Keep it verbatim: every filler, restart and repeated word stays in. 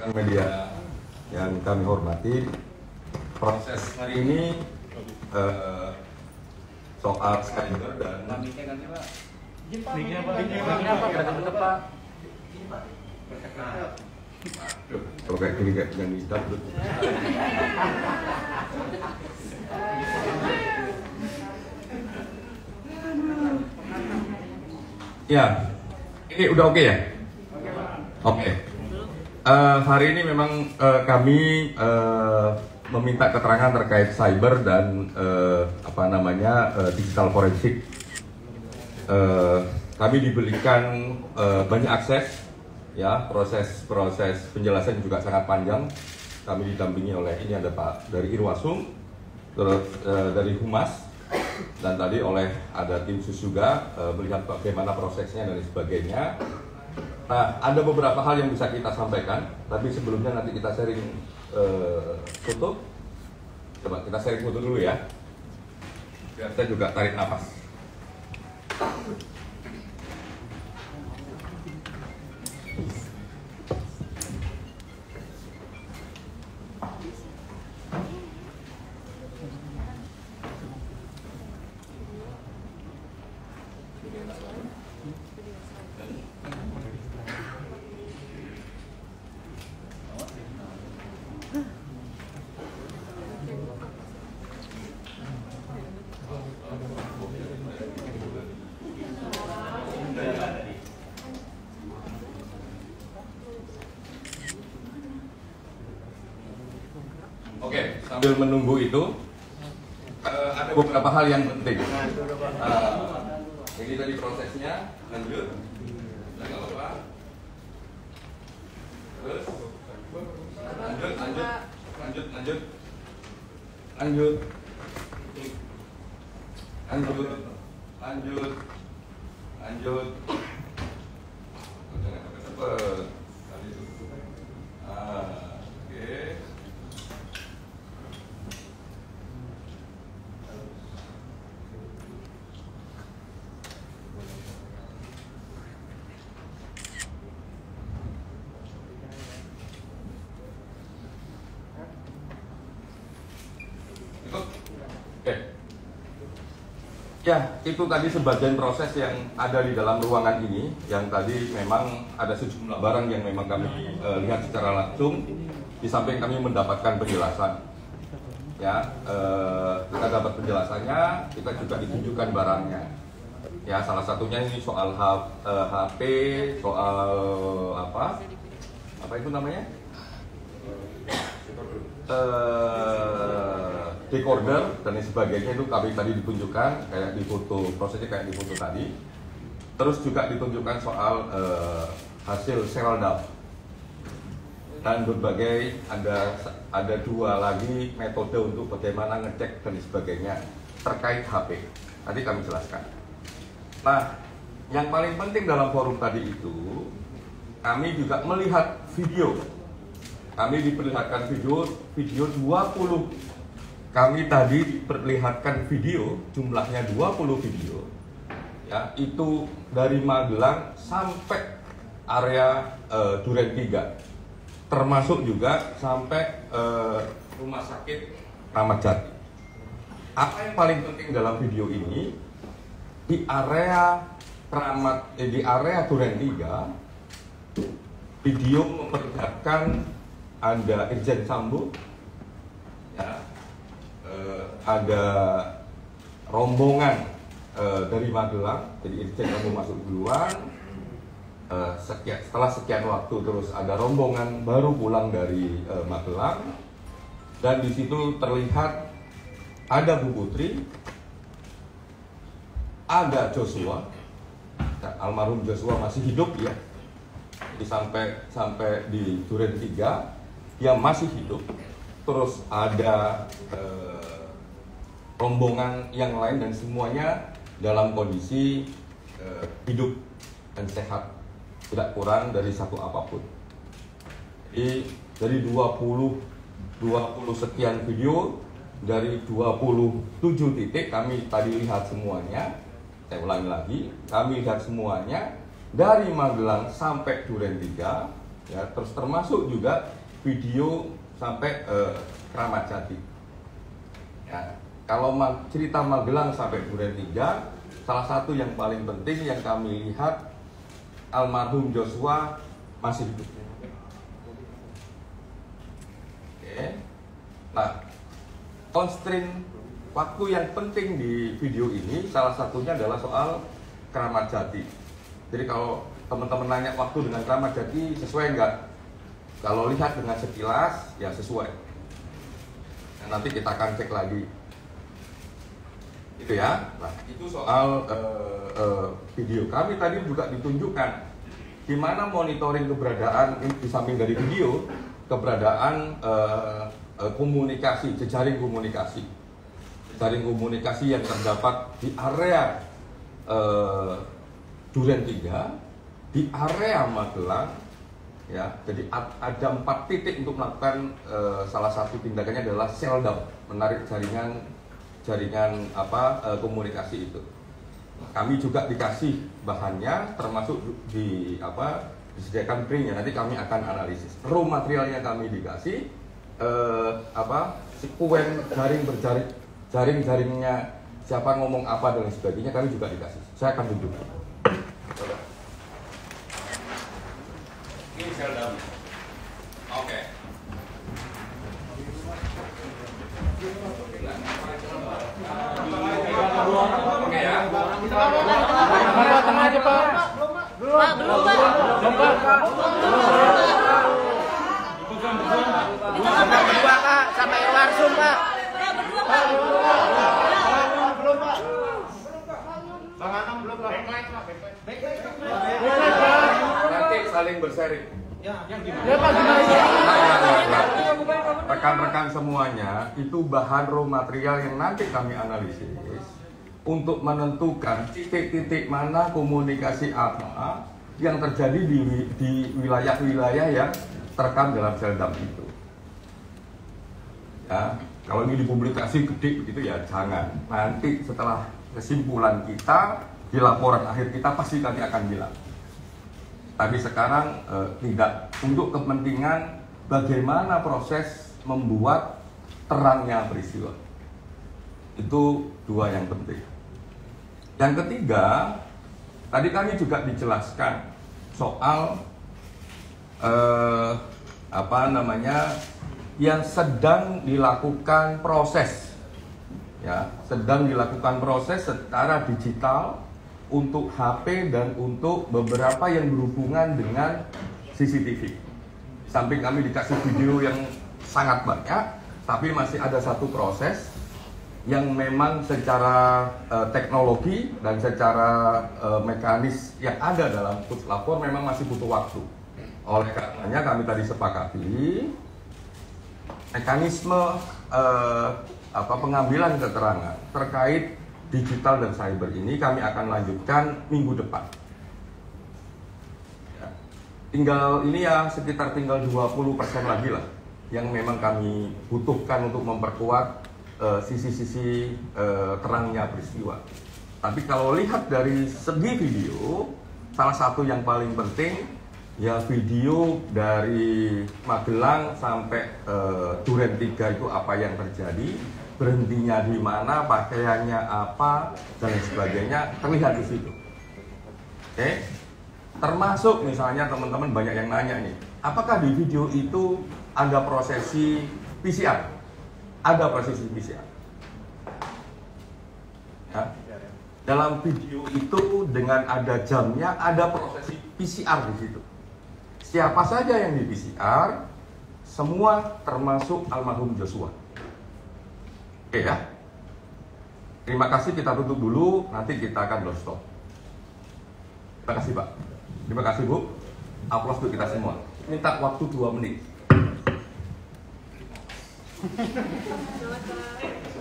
rekan media yang kami hormati, proses hari ini eh, soal cyber dan kalau kayak gini kayak yang hitam tuh. Ya, ini udah oke ya? Oke. Uh, hari ini memang uh, kami uh, meminta keterangan terkait cyber dan uh, apa namanya uh, digital forensik. Uh, kami diberikan uh, banyak akses, ya proses-proses penjelasan juga sangat panjang. Kami didampingi oleh ini ada Pak dari Irwasum, terus uh, dari Humas, dan tadi oleh ada tim sus juga uh, melihat bagaimana prosesnya dan sebagainya. Nah, ada beberapa hal yang bisa kita sampaikan, tapi sebelumnya nanti kita sharing uh, foto. Coba kita sharing foto dulu ya. Biar saya juga tarik nafas. Oke, sambil menunggu itu uh, ada beberapa hal yang penting. Uh, ini tadi prosesnya, lanjut, nggak apa-apa. Terus, lanjut, lanjut, lanjut, lanjut, lanjut, lanjut, lanjut, lanjut. Jangan sampai cepet. Ah, oke. Ya, itu tadi sebagian proses yang ada di dalam ruangan ini, yang tadi memang ada sejumlah barang yang memang kami uh, lihat secara langsung, di samping kami mendapatkan penjelasan. Ya, uh, kita dapat penjelasannya, kita juga ditunjukkan barangnya. Ya, salah satunya ini soal H, uh, H P, soal apa? Apa itu namanya? Uh, decoder dan sebagainya itu kami tadi ditunjukkan kayak di foto, prosesnya kayak di foto tadi. Terus juga ditunjukkan soal uh, hasil Seraldam dan berbagai ada ada dua lagi metode untuk bagaimana ngecek dan sebagainya terkait H P. Tadi kami jelaskan. Nah, yang paling penting dalam forum tadi itu kami juga melihat video. Kami diperlihatkan video video dua puluh. Kami tadi diperlihatkan video, jumlahnya dua puluh video. Ya, itu dari Magelang sampai area uh, Duren tiga. Termasuk juga sampai uh, rumah sakit Ramat Jati. Apa yang paling penting dalam video ini? Di area Ramat eh, di area Duren tiga, video memperlihatkan ada Irjen Sambo, ya, eh, ada rombongan eh, dari Magelang, jadi Irjen Sambo masuk duluan, eh, sekian, setelah sekian waktu terus ada rombongan baru pulang dari eh, Magelang, dan di situ terlihat ada Bu Putri, ada Joshua, almarhum Joshua masih hidup ya, jadi sampai sampai di Duren tiga. Yang masih hidup, terus ada eh, rombongan yang lain dan semuanya dalam kondisi eh, hidup dan sehat, tidak kurang dari satu apapun. Jadi dari dua puluh sekian video, dari dua puluh tujuh titik kami tadi lihat semuanya. Saya ulangi lagi, kami lihat semuanya dari Magelang sampai Duren tiga. ya, terus termasuk juga video sampai eh, Kramat Jati. Ya, kalau cerita Magelang sampai Duren tiga, salah satu yang paling penting yang kami lihat, almarhum Joshua masih hidup. Oke. Nah, constraint waktu yang penting di video ini salah satunya adalah soal Kramat Jati. Jadi kalau teman-teman nanya waktu dengan Kramat Jati sesuai enggak? Kalau lihat dengan sekilas ya sesuai. Nah, nanti kita akan cek lagi. Itu ya. Nah, itu soal uh, uh, video. Kami tadi juga ditunjukkan di mana monitoring keberadaan di samping dari video, keberadaan uh, uh, komunikasi, jejaring komunikasi. Jejaring komunikasi yang terdapat di area uh, Duren tiga, di area Magelang, ya. Jadi ada empat titik untuk melakukan uh, salah satu tindakannya adalah sell down, menarik jaringan jaringan apa uh, komunikasi itu. Kami juga dikasih bahannya, termasuk di apa disediakan printnya. Nanti kami akan analisis. Raw materialnya kami dikasih, uh, apa sekuen jaring berjaring jaring-jaringnya siapa ngomong apa dan sebagainya kami juga dikasih. Saya akan tunjukkan. Ini sell down. Oke. Oke ya. Pak, tengah aja Pak. Pak, belum Pak. Belum Pak. Kita berdua Kak, sampai Warsum Pak. Pak, berdua Pak. Belum Pak. Bang Anam belum Pak. Backlight Pak, backlight. Nanti saling bersharing. Ya, yang gimana? Ya Pak, gimana? Nah, nah, nah, nah. Rekan-rekan semuanya, itu bahan raw material yang nanti kami analisis untuk menentukan titik-titik mana komunikasi apa yang terjadi di di wilayah-wilayah yang terekam dalam sel dump itu. Ya, kalau ini dipublikasi gede begitu ya jangan. Nanti setelah kesimpulan kita di laporan akhir kita pasti kami akan bilang. Tapi sekarang eh, tidak, untuk kepentingan bagaimana proses membuat terangnya peristiwa. Itu dua yang penting. Yang ketiga, tadi kami juga dijelaskan soal eh, apa namanya yang sedang dilakukan proses, ya, sedang dilakukan proses secara digital untuk H P dan untuk beberapa yang berhubungan dengan C C T V. Samping kami dikasih video yang sangat banyak, tapi masih ada satu proses yang memang secara uh, teknologi dan secara uh, mekanis yang ada dalam puslapor memang masih butuh waktu. Oleh karenanya kami tadi sepakati mekanisme uh, apa pengambilan keterangan terkait digital dan cyber ini kami akan lanjutkan minggu depan. Ya. Tinggal ini ya sekitar tinggal dua puluh persen lagi lah yang memang kami butuhkan untuk memperkuat sisi-sisi uh, uh, terangnya peristiwa. Tapi kalau lihat dari segi video, salah satu yang paling penting ya video dari Magelang sampai uh, Duren tiga itu apa yang terjadi, berhentinya di mana, pakaiannya apa dan lain sebagainya terlihat di situ. Oke, okay? Termasuk misalnya teman-teman banyak yang nanya nih, apakah di video itu ada prosesi P C R? Ada prosesi P C R. Ya. Dalam video itu dengan ada jamnya, ada prosesi P C R di situ. Siapa saja yang di P C R, semua termasuk almarhum Joshua. Oke ya. Terima kasih, kita tutup dulu, nanti kita akan close stop. Terima kasih Pak. Terima kasih Bu. Aplaus untuk kita semua. Minta waktu dua menit.